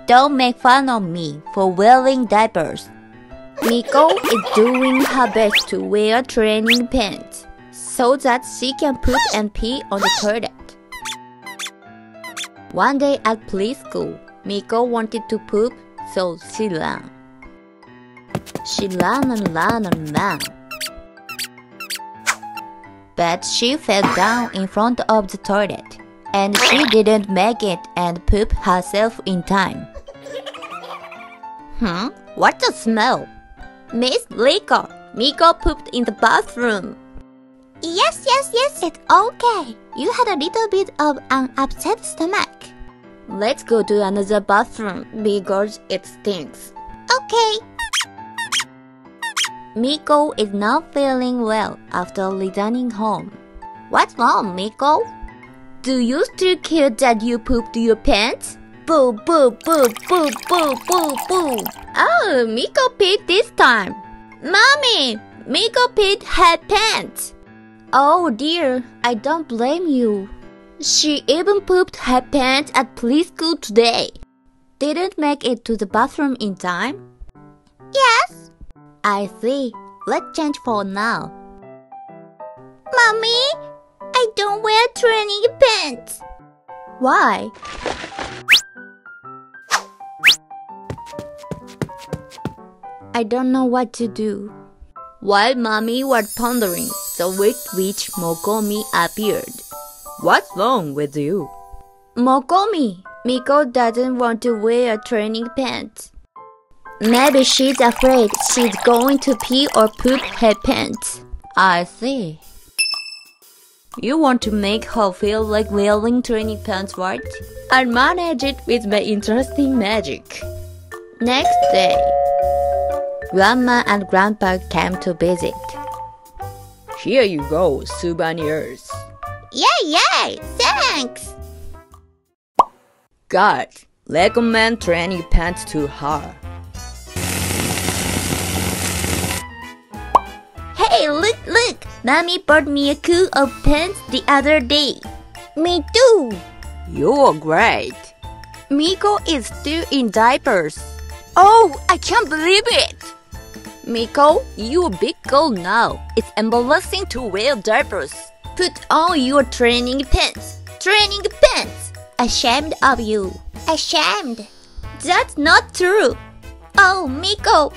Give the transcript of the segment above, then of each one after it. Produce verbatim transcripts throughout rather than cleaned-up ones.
Don't make fun of me for wearing diapers. Miko is doing her best to wear training pants so that she can poop and pee on the toilet. One day at preschool, Miko wanted to poop, so she ran. She ran and ran and ran. But she fell down in front of the toilet, and she didn't make it and poop herself in time. Hmm? What's the smell? Miss Liko, Miko pooped in the bathroom. Yes, yes, yes, it's okay. You had a little bit of an upset stomach. Let's go to another bathroom because it stinks. Okay. Miko is not feeling well after returning home. What's wrong, Miko? Do you still care that you pooped your pants? Boo, boo, boo, boo, boo, boo, boo. Oh, Miko peed this time. Mommy, Miko peed her pants. Oh dear, I don't blame you. She even pooped her pants at preschool today. Didn't make it to the bathroom in time? Yes. I see. Let's change for now. Mommy, I don't wear training pants. Why? I don't know what to do. While Mommy was pondering, the wicked witch Mokomi appeared. What's wrong with you? Mokomi, Miko doesn't want to wear training pants. Maybe she's afraid she's going to pee or poop her pants. I see. You want to make her feel like wearing training pants, right? I'll manage it with my interesting magic. Next day, Grandma and Grandpa came to visit. Here you go, souvenirs. Yay, yay! Thanks! God, recommend training pants to her. Hey, look, look! Mommy bought me a cool of pants the other day. Me too! You're great. Miko is still in diapers. Oh, I can't believe it! Miko, you're a big girl now. It's embarrassing to wear diapers. Put on your training pants. Training pants. Ashamed of you. Ashamed. That's not true. Oh, Miko.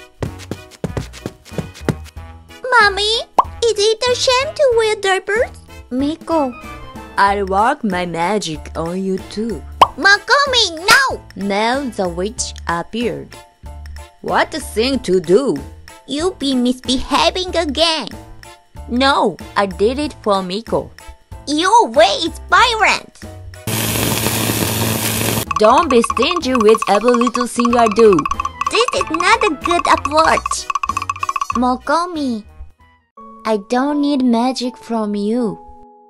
Mommy, is it a shame to wear diapers? Miko, I'll work my magic on you too. Mokomi, no! Now the witch appeared. What a thing to do! You be misbehaving again. No, I did it for Miko. Your way is violent. Don't be stingy with every little thing I do. This is not a good approach. Mokomi, I don't need magic from you.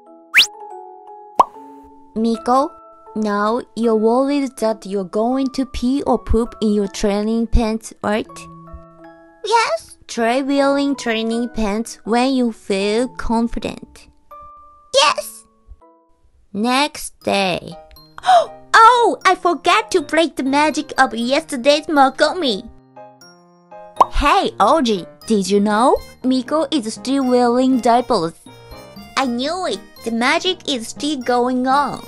Miko, now you're worried that you're going to pee or poop in your training pants, right? Yes. Try wearing training pants when you feel confident. Yes. Next day. Oh, I forgot to break the magic of yesterday's Mokomi. Hey, Oji, did you know? Miko is still wearing diapers. I knew it. The magic is still going on.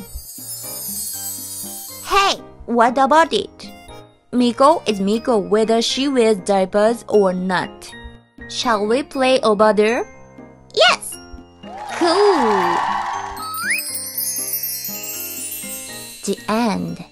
Hey, what about it? Miko is Miko whether she wears diapers or not. Shall we play over there? Yes. Cool. The end.